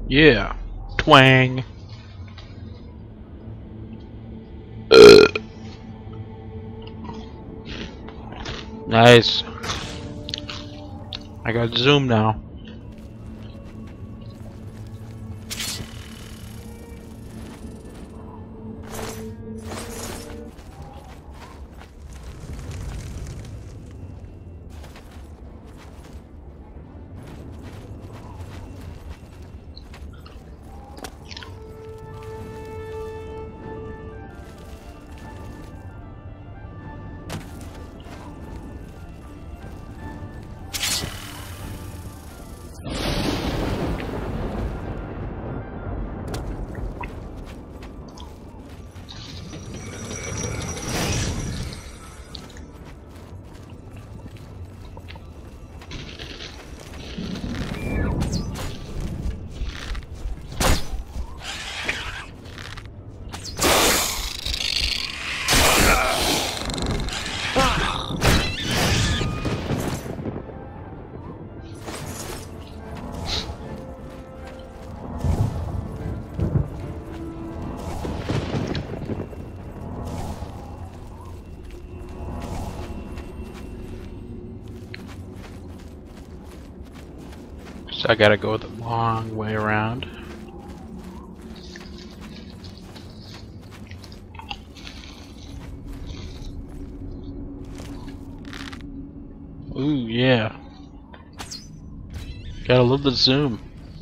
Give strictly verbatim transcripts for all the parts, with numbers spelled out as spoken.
Yeah. Twang. Uh. Nice. I got zoom now. So I gotta go the long way around. Ooh, yeah. Gotta love the zoom.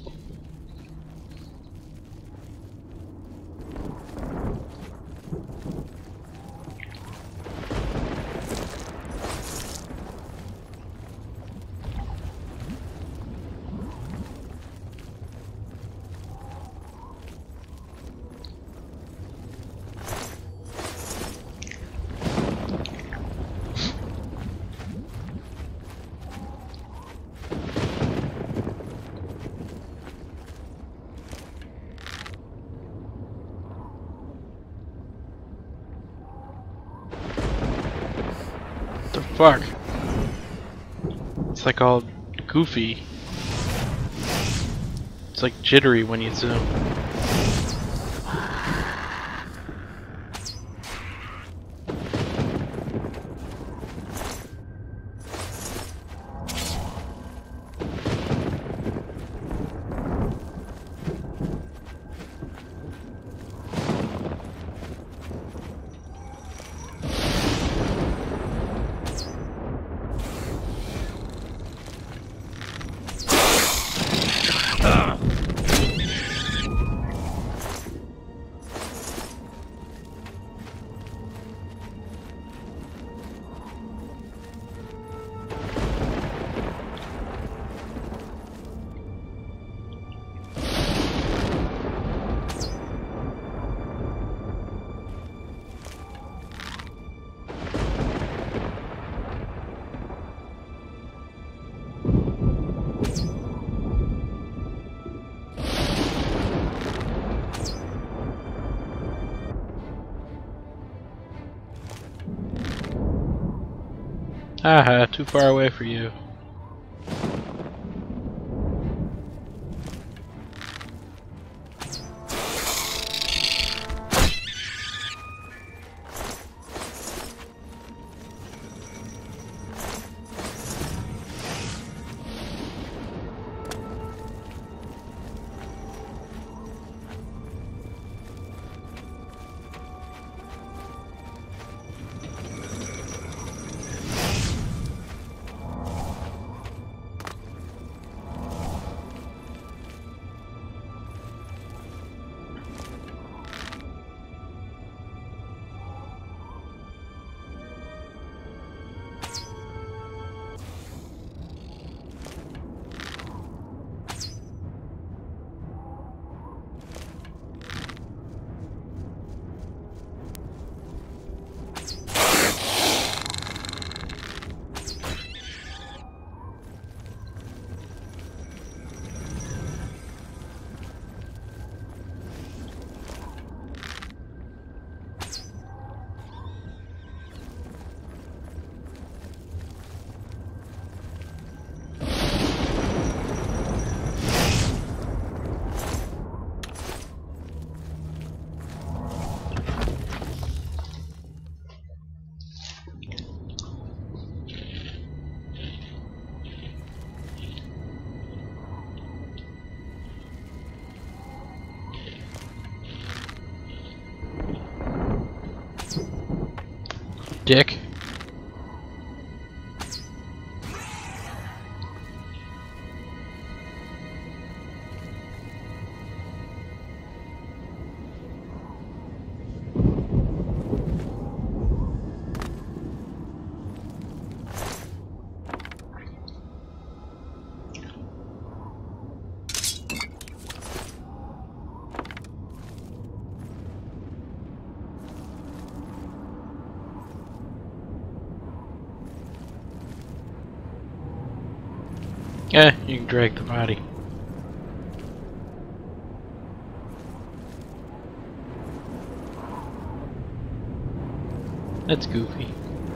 The fuck? It's like all goofy. It's like jittery when you zoom. Haha, too far away for you. dick. Yeah, you can drag the body. That's goofy.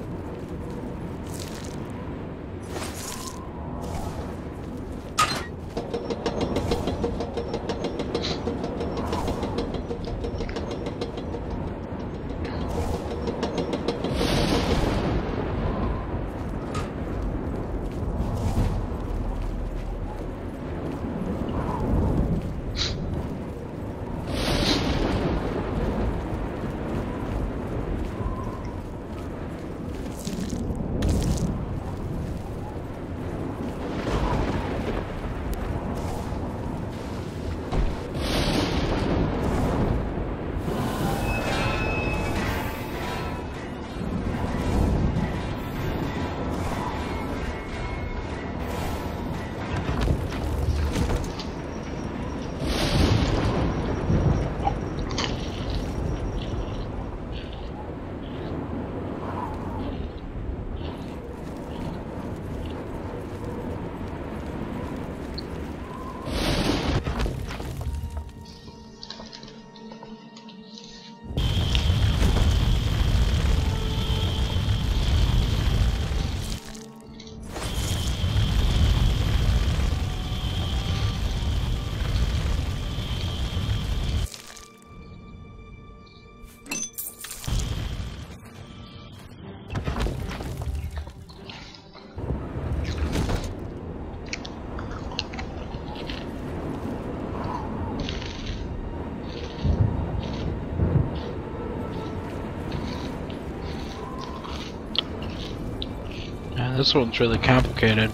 Yeah, this one's really complicated.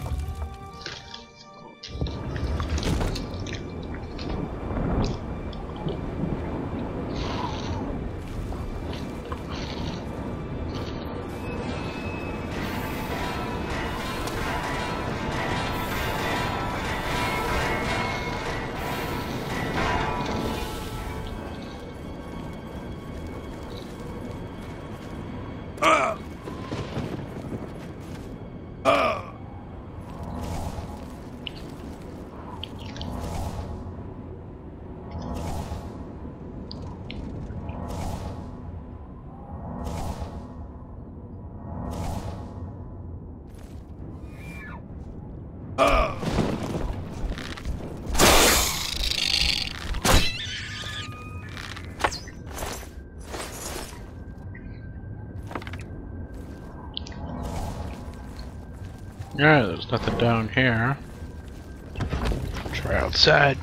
Yeah, there's nothing down here. Try outside.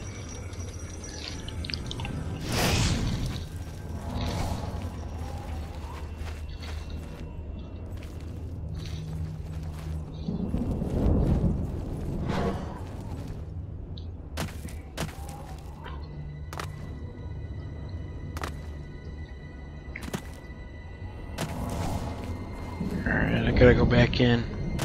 Alright, I gotta go back in.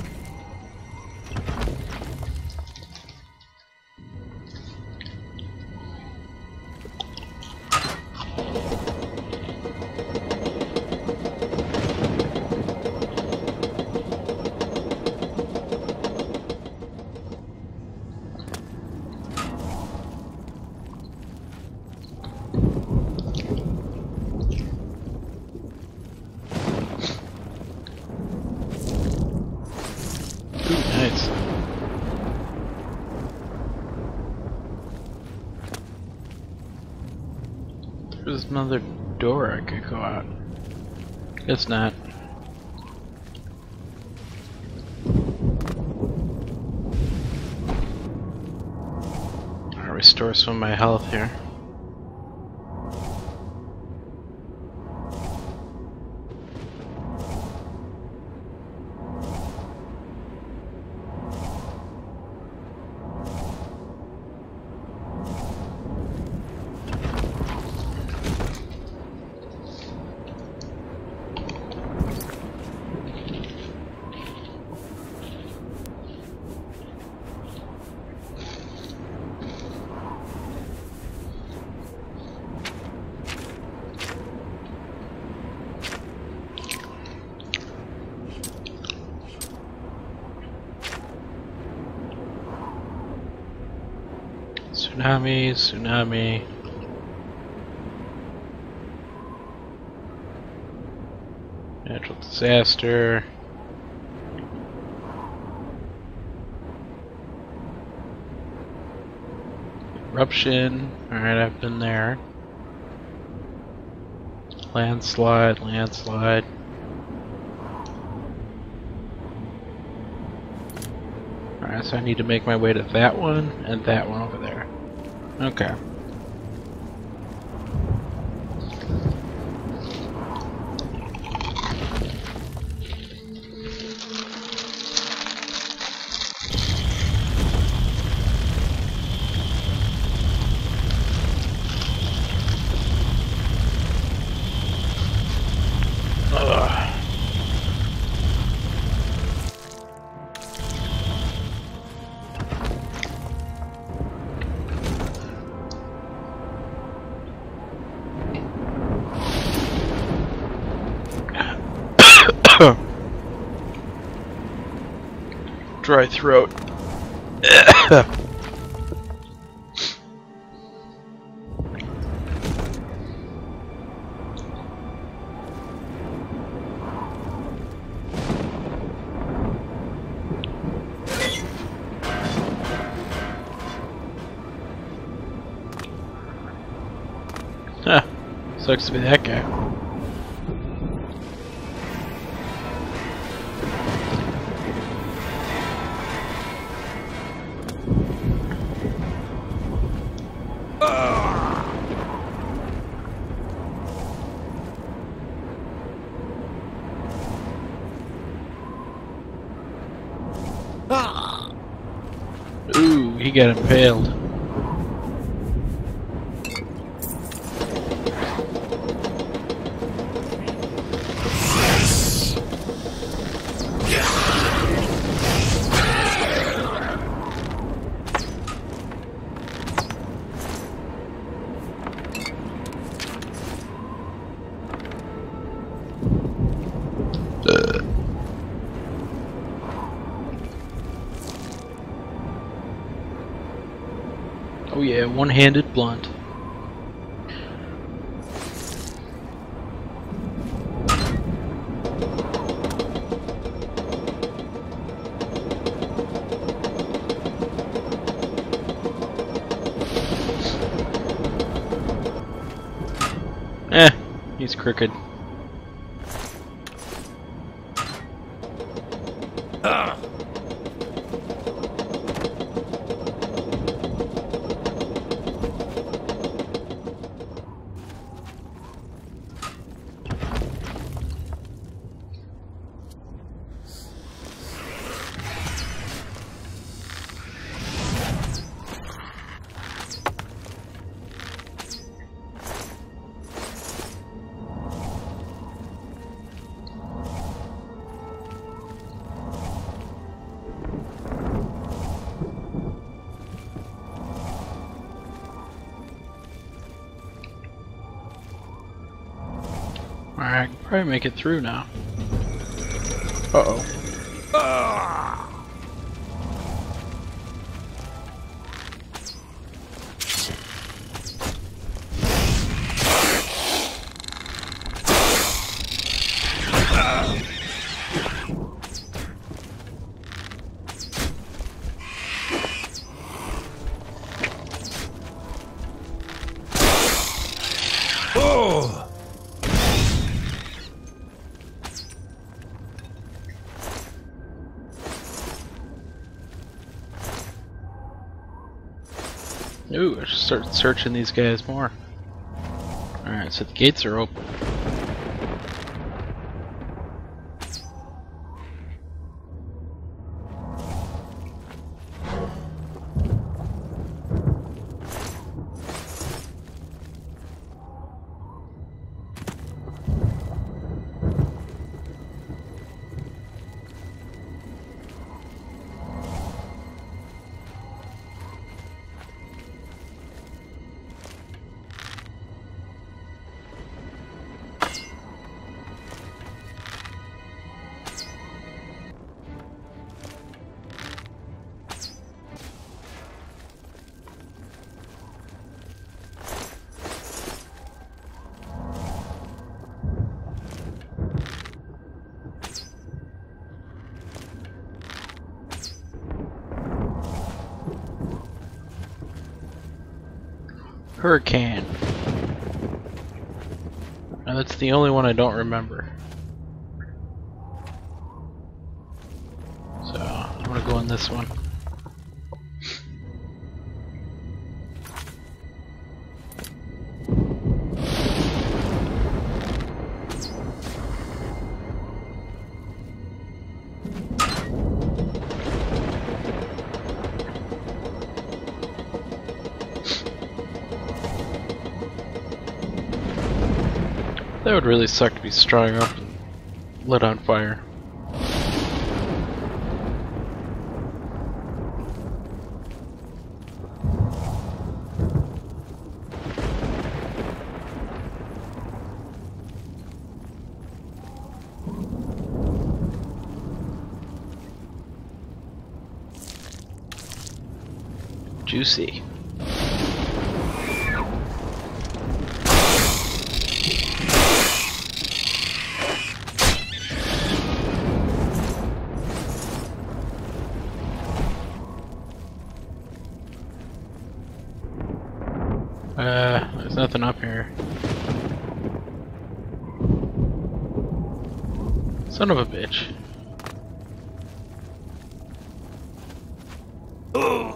Nice. There's another door I could go out. It's not. I'll restore some of my health here. Tsunami, tsunami. Natural disaster. Eruption. Alright, I've been there. Landslide, landslide. Alright, so I need to make my way to that one and that one over there. Okay. Dry throat. Huh. Sucks to be that guy. Ooh, he got impaled. Oh yeah, one-handed blunt. Eh, he's crooked. Ah. Alright, I can probably make it through now. Uh-oh. Ah. Oh! Ooh, I should start searching these guys more. Alright, so the gates are open. Hurricane. Now that's the only one I don't remember. So I'm gonna go on this one. That would really suck to be strung up and lit on fire. Juicy. Uh, there's nothing up here. Son of a bitch. Oh.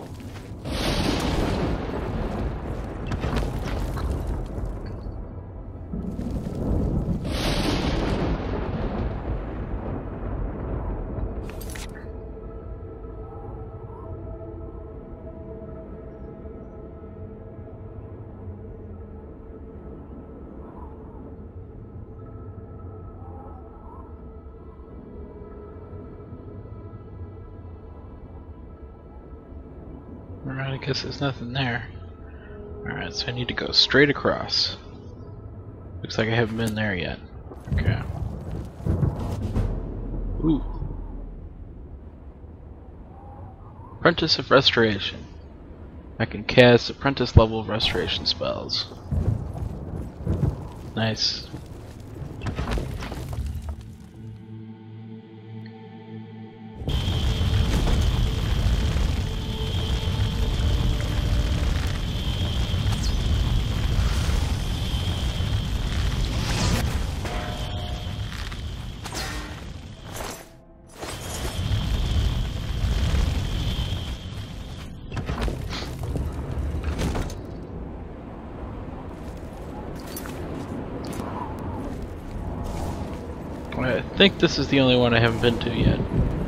Alright, I guess there's nothing there. Alright, so I need to go straight across. Looks like I haven't been there yet. Okay. Ooh. Apprentice of Restoration. I can cast apprentice level restoration spells. Nice. I think this is the only one I haven't been to yet.